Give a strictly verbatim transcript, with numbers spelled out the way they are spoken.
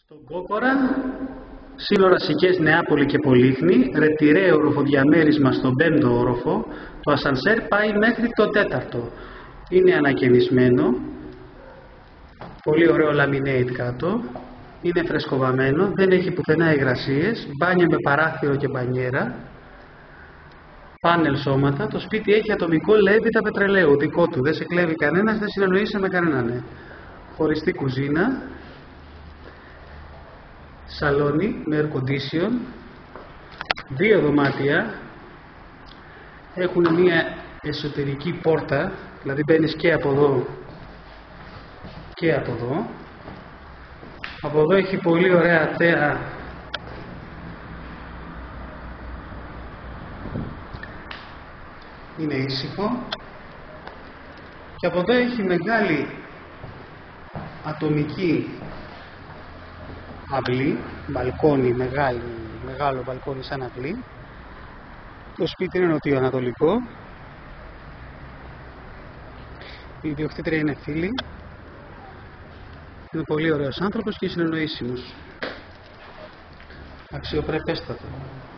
Στον Κόκορα, σύνορα Σικές, Νεάπολη και Πολύχνη, ρετυρέ οροφοδιαμέρισμα στον πέμπτο όροφο, το ασανσέρ πάει μέχρι το τέταρτο. Είναι ανακαινισμένο, πολύ ωραίο laminate κάτω, είναι φρεσκοβαμένο, δεν έχει πουθενά υγρασίες, μπάνιο με παράθυρο και μπανιέρα, πάνελ σώματα, το σπίτι έχει ατομικό λέβητα πετρελαίου, δικό του, δεν σε κλέβει κανένας, δεν συνεννοείσαι με κανέναν. Χωριστή κουζίνα, σαλόνι με air condition, δύο δωμάτια, έχουν μια εσωτερική πόρτα, δηλαδή μπαίνεις και από εδώ και από εδώ. Από εδώ έχει πολύ ωραία θέα, είναι ήσυχο, και από εδώ έχει μεγάλη ατομική αυλή, μπαλκόνι, μεγάλη, μεγάλο μπαλκόνι σαν αυλή. Το σπίτι είναι νοτιοανατολικό, η ιδιοκτήτρια είναι φίλη, είναι πολύ ωραίος άνθρωπος και συνεννοήσιμος, αξιοπρεπέστατο.